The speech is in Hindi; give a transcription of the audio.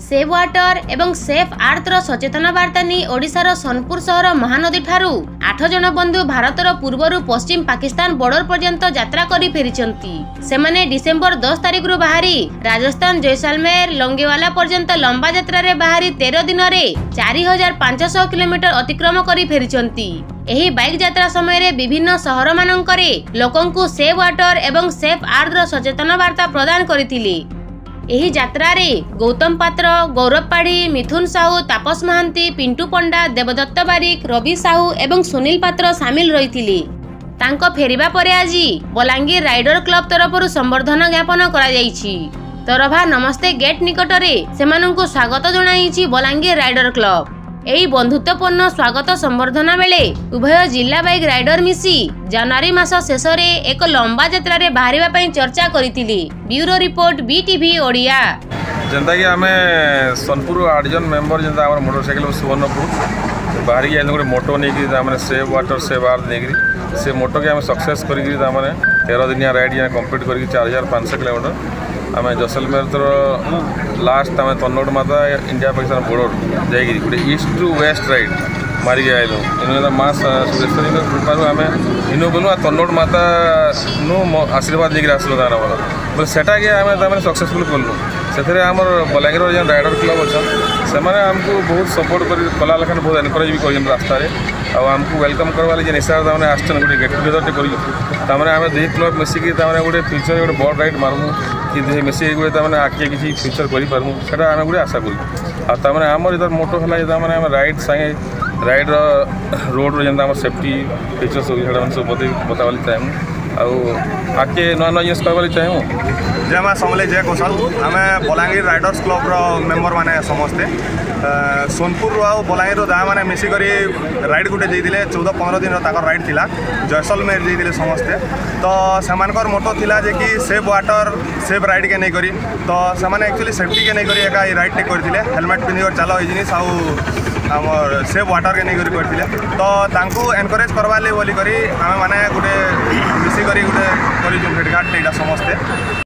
सेव वाटर एवं सेफ आर्थर सचेतन वार्ता नहीं ओडिशार सोनपुर सहर महानदी ठारू 8 जन बंधु भारतर पूर्वर पश्चिम पाकिस्तान बॉर्डर पर्यंत यात्रा करी फेरिचंती। सेमाने डिसेंबर 10 तारिख रु बाहरी राजस्थान जैसलमेर लोंगेवाला पर्यंत लंबा यात्रा रे बाहरी 13 दिन रे 4500 किलोमीटर अतिक्रम करी फेरिचंती। एही बाइक यात्रा समय रे विभिन्न सहर मानकरे लोकंकु सेव वाटर एवं सेफ आर्थर सचेतन वार्ता प्रदान करथिले। एही यात्रा रे गौतम पात्र, गौरव पाढ़ी, मिथुन साहू, तापस महांती, पिंटू पंडा, देवदत्त बारिक, रवि साहू एवं सुनील पात्र सामिल रहिथिले। तांको फेरिबा परे आजी बलांगीर राइडर क्लब तरफरु संबर्धना ज्ञापन करा जायछि। तरभा नमस्ते गेट निकटरे सेमानंकु स्वागत जणाइछि बलांगीर राइडर क्लब। एही बंधुत्वपूर्ण स्वागत संबर्धना बेले उभय जिला बाइक राइडर मिसी जनवरी मास शेष रे एक लंबा यात्रा रे बाहरिबा पई चर्चा करितिले। Bureau report BTV Odia. जनता कि आमे सोनपुर 8 जन मेंबर जनता हमर मोटरसाइकिल सुवर्णपुर बाहर के आइलो मोटो नै कि हमने सेव वाटर सेव आर्थ नै कि से मोटो के हम सक्सेस करी कि हमने 13 दिनिया राइड या कंप्लीट करी 4500 किलोमीटर आम जैसलमेर तर लास्ट आम तन्नोट माता इंडिया पाकिस्तान बॉर्डर जाइए गोटे ईस्ट टू वेस्ट राइड मारिक आइलु इन माँ सुरेश्वरी कृपार आम इन गलु तन्नोट माता नु आशीर्वाद देकर आसलु तार बोले सेटा के आम सक्सेसफुल कलु से आम बलांगीर जो राइडर क्लब अच्छा से आमको बहुत सपोर्ट कर कला लेखन बहुत एनकरेज भी कर रास्ता आमको वेलकम करवा जो हिसाब से आसन गोटे गेट टुगेदर कर आम दुई क्लब मिसिकी गोटे फ्यूचर गोटे बड़ राइड मारमु कि मिसिक गोटे आगे किसी फ्यूचर करूँ से आम गोटे आशा करूँ आमर जो मोटो है राइड सांगे राइड रोड जो सेफ्टी फीचर सब बतावा चाहूँ आगे नुआ नुआ जिन कहवा चाहूँ जय माँ समले जय कौशल आम बलांगीर राइडर्स क्लब मेम्बर मैंने समस्ते सोनपुर आउ बलांगीर जहाँ मैंने मिसिक राइड गोटे जाइए 14-15 दिन राइड थिला जैसलमेर जाइए समस्ते तो सेमानकर मोटो थिला जे कि सेव वाटर सेव राइड के नहीं करी तो से एक्चुअली सेफ्टी के नहीं करी एका राइड टे करथिले हेलमेट पिंधि चलो ये जिनिस आमर सेव वाटर के नहीं करथिले तो तांकू एनकरेज करवा ले बोली करी आमे माने गोटे मिसिक गोटे करी भेटघाट समस्ते।